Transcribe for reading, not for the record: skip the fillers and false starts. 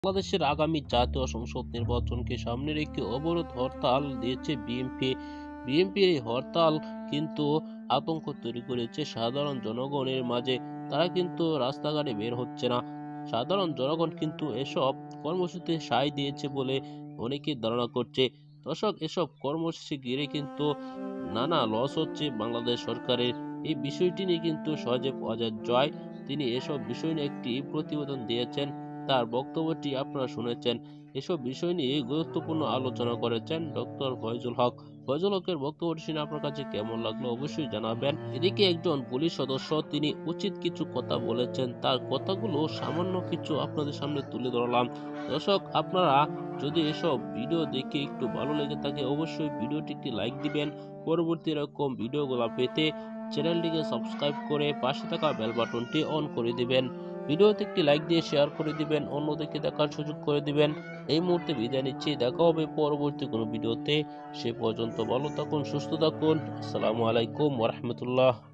বাংলাদেশের আগামী জাতীয় সংসদ নির্বাচনকে সামনে রেখে অবরোধ হরতাল দিয়েছে বিএনপি। বিএনপির এই হরতাল কিন্তু আতঙ্ক তৈরি করেছে সাধারণ জনগণের মাঝে। তারা কিন্তু রাস্তাঘাটে বের হচ্ছে না। সাধারণ জনগণ কিন্তু এসব কর্মসূচিতে সায় দিয়েছে বলে অনেকে ধারণা করছে। দর্শক, এসব কর্মসূচি ঘিরে কিন্তু নানা লস হচ্ছে বাংলাদেশ সরকারের। এই বিষয়টি নিয়ে কিন্তু সজীব ওয়াজেদ জয় তিনি এসব বিষয় নিয়ে একটি প্রতিবেদন দিয়েছেন। তার বক্তব্যটি আপনারা শুনেছেন। এসব বিষয় নিয়ে গুরুত্বপূর্ণ আলোচনা করেছেন ডক্টর ফয়জুল হক। ফয়জুল হকের বক্তব্যটি শুনে আপনার কাছে কেমন লাগলো অবশ্যই জানাবেন। এদিকে একজন পুলিশ সদস্য তিনি উচিত কিছু কথা বলেছেন, তার কথাগুলো সামান্য কিছু আপনাদের সামনে তুলে ধরলাম। দর্শক, আপনারা যদি এসব ভিডিও দেখে একটু ভালো লেগে থাকে অবশ্যই ভিডিওটি একটি লাইক দিবেন। পরবর্তী এরকম ভিডিওগুলো পেতে চ্যানেলটিকে সাবস্ক্রাইব করে পাশে থাকা বেল বাটনটি অন করে দিবেন। ভিডিওতে একটি লাইক দিয়ে শেয়ার করে দিবেন, অন্যদেরকে দেখার সুযোগ করে দিবেন। এই মুহূর্তে বিদায় নিচ্ছি, দেখা হবে পরবর্তী কোনো ভিডিওতে। সে পর্যন্ত ভালো থাকুন, সুস্থ থাকুন। আসসালামু আলাইকুম ওয়া রাহমাতুল্লাহ।